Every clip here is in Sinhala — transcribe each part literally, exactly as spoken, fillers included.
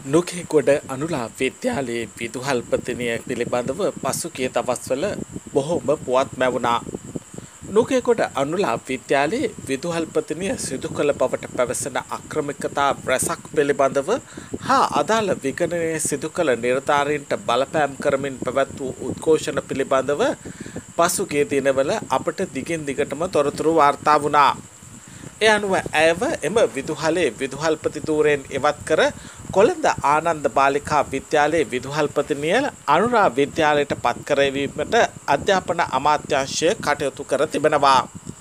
නුකේගොඩ අනුලා විද්‍යාලයේ විදුහල්පතිනිය පිළිබඳව පසුගිය දවස්වල බොහෝම පුවත් මැවුණා. නුකේගොඩ අනුලා විද්‍යාලයේ විදුහල්පතිනිය සිදු කළ බවට පැවසෙන අක්‍රමිකතා රැසක් පිළිබඳව හා අදාළ විගණනය සිදු කළ නිලධාරීන්ට බලපෑම් කරමින් පැවැත් වූ උද්ඝෝෂණ පිළිබඳව පසුගිය දිනවල අපට දිගින් දිගටම තොරතුරු වාර්තා වුණා. ඒ අනුව ඇයව එම විදුහලේ විදුහල්පති ධූරයෙන් ඉවත් කර කොළඹ ආනන්ද බාලිකා විද්‍යාලයේ විදුහල්පතිනිය අනුරා විද්‍යාලයට පත් කරවීමට අධ්‍යාපන අමාත්‍යාංශය කටයුතු කර තිබෙනවා.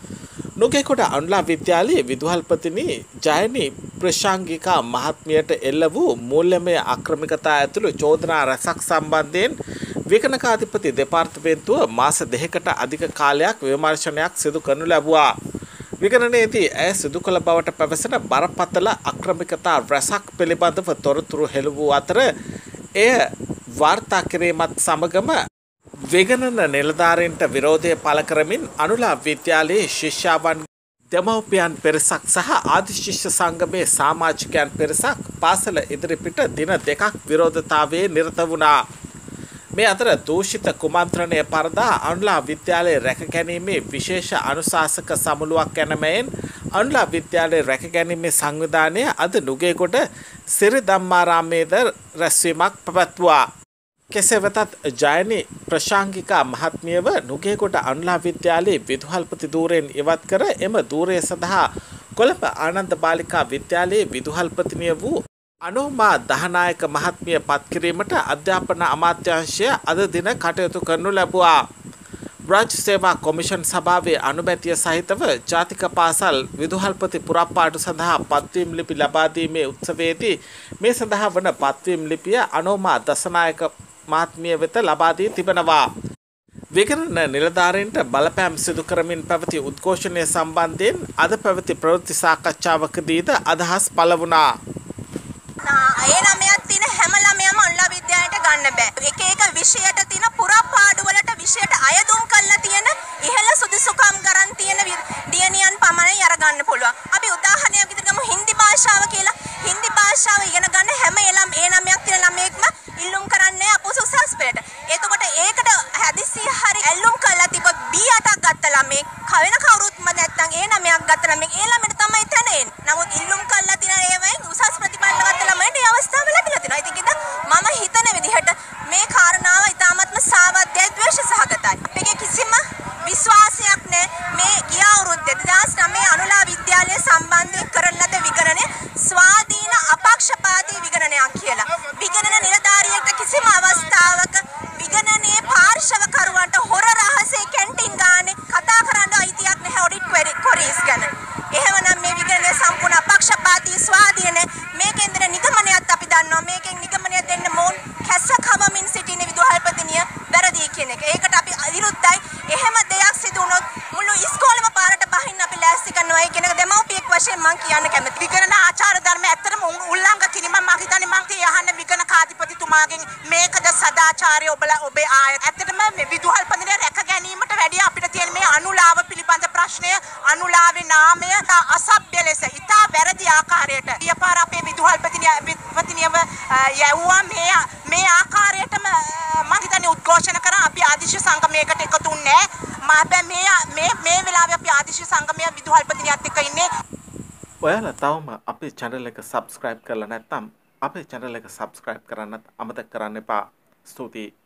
නුගේගොඩ අනුලා විද්‍යාලයේ විදුහල්පතිනි ජයනි ප්‍රශාංගිකා මහත්මියට එල්ල වූ මූල්‍යමය අක්‍රමිකතා ඇතුළු චෝදනා රැසක් සම්බන්ධයෙන් විගණකාධිපති දෙපාර්තමේන්තුව මාස දෙකකට අධික කාලයක් විමර්ශනයක් සිදු කරනු ලැබුවා. විගණනයේදී ඇය සිදු කළ බවට පැවසෙන බරපතල අක්‍රමිකතා රැසක් පිළිබඳව තොරතුරු හෙළ වූ අතර එය වාර්තා කිරීමත් සමගම විගණන නිලධාරීන්ට විරෝධය පළ කරමින් අනුලා විද්‍යාලයේ ශිෂ්‍යාවන් දෙමව්පියන් පෙරසක් සහ ආදි ශිෂ්‍ය සංගමේ සමාජිකයන් පෙරසක් පාසල ඉදිරිපිට දින දෙකක් විරෝධතාවයේ නිරත වුණා. මේ අතර දූෂිත කුමන්ත්‍රණය පරදා අනුලා විද්‍යාලයේ රැකගැනීමේ විශේෂ අනුශාසක සමුළුවක් යනමෙන් අනුලා විද්‍යාලයේ රැකගැනීමේ සංවිධානය අද නුගේගොඩ සිරි ධම්මාරාමේද රැස්වීමක් පැවැත්වුවා. කෙසේ වෙතත් ජයනි ප්‍රශාංගිකා මහත්මියව නුගේගොඩ අනුලා විද්‍යාලයේ විදුහල්පති ධූරයෙන් ඉවත් කර එම ධූරය සඳහා කොළඹ ආනන්ද බාලිකා විද්‍යාලයේ විදුහල්පතිනිය වූ අනෝමා දහනායක මහත්මිය පත් කිරීමට අධ්‍යාපන අමාත්‍යාංශය අද දින කටයුතු කරනු ලැබුවා. රාජ්‍ය සේවා කොමිෂන් සභාවේ අනුමැතිය සහිතව ජාතික පාසල් විදුහල්පති පුරප්පාඩු සඳහා පත්වීම් ලිපි ලබා දීමේ උත්සවයේදී මේ සඳහා වන පත්වීම් ලිපිය අනෝමා දසනායක මහත්මිය වෙත ලබා දී තිබෙනවා. විගණන නිලධාරීන්ට බලපෑම් සිදු කරමින් පැවති උද්ඝෝෂණය සම්බන්ධයෙන් අද පැවති ප්‍රවෘත්ති සාකච්ඡාවකදීද අදහස් පළ වුණා. ඒ ළමයක් තියෙන හැම ළමයාම අනුලා විද්‍යාලයට ගන්න බෑ. එක එක විෂයට තියෙන පුරපාඩු වලට විෂයට අයදුම් කරලා තියෙන ඉහළ සුදුසුකම් ගන්න තියෙන දියණියන් පමණයි අරගන්න පුළුවන්. අපි උදාහරණයක් විදිහට ගමු හින්දි භාෂාව කියලා. හින්දි භාෂාව ඉගෙන ගන්න හැම එළම් ඒ ළමයක් තියෙන ළමයෙක්ම ඉල්ලුම් කරන්නේ අපොස උසස් පෙළට. එතකොට ඒකට හදිසිය හරි ඇල්ලුම් කරලා තිබොත් බී අටක් ගත්ත ළමෙක් කවෙන කවුරුත්ම නැත්තම් ඒ ළමයක් ගත්ත ළමෙක් ඒ ළමයට තමයි තැන එන්නේ. නමුත් ඉල්ලුම් කරලා තියෙන ඒවෙන් උසස් ප්‍රතිඵල ගත්ත ළමයට ඒ අවස්ථාව ලැබිලා තියෙනවා. ඉතින් ඒක මම හිතන විදිහට මේ කාරණාව ඉතාමත්ම සාවද්‍යයි ද්වේෂ සහගතයි. අපේ කිසිම විශ්වාසයක් නැහැ මේ ගිය අවුරුද්දේ දෙදාස් නවය අනුලා විද්‍යාලය සම්බන්ධයෙන් කරන ලද විගණනය ස්වාධීන අපක්ෂපාතී විගණනයක් කියලා. විගණන නිලධාරියෙක්ට කිසිම අවස්ථාවක විගණනයේ පාර්ශවකරුවන්ට හොර රහසේ කැන්ටින් ගානේ කතා කරන්න අයිතියක් නැහැ ඔඩිට් ක්වෙරීස් ගැන. එහෙමනම් මේ විගණනය සම්පූර්ණ අපක්ෂපාතී ස්වාධීන මේකෙන් දෙන නිගමනයත් අපි දන්නවා. මේකෙන් නිගමනය දෙන්න මොන් කැස්ස කවමින් සිටින විදුහල්පතිනිය වැරදි කියන එක. ඒකට අපි විරුද්ධයි. එහෙම දෙයක් සිදු වුණොත් මුළු ඉස්කෝලේම පාරට බහින්න අපි ලෑස්ති කරනවා. ඒ කියන එක දෙමව්පියෙක් වශයෙන් මම කියන්න කැමතියි. විගණන ආචාර ධර්ම ඇත්තටම උල්ලංඝ කිරීම මම හිතන්නේ මම තිය අහන්න විගණන කාධිපතිතුමාගෙන් මේකද සදාචාරය ඔබලා ඔබේ ආයත. ඇත්තටම මේ විදුහල්පතිනිය රැක ගැනීමට වැඩිය අපිට තියෙන මේ අනුලාව පිළිබඳ ප්‍රශ්නය අනුලාවේ නාමය අසභ්‍ය ලෙස ඉතා වැරදි ආකාරයට ඊපාර අපේ විදුහල්පතිනිය පතිනියව යවුවා මේ මේ ආකාරයටම මම හිතන්නේ උද්ඝෝෂණ කරා අපි ආදිශ සංගමයකට එකතු වුණේ නැහැ. මේ මේ මේ වෙලාවේ අපි ආදිශ සංගමය විදුහල්පතිනියත් එක්ක ඉන්නේ. ඔයාලා තවම අපේ channel එක subscribe කරලා නැත්නම් අපේ channel එක subscribe කරන්නත් අමතක කරන්න එපා. ස්තුතියි.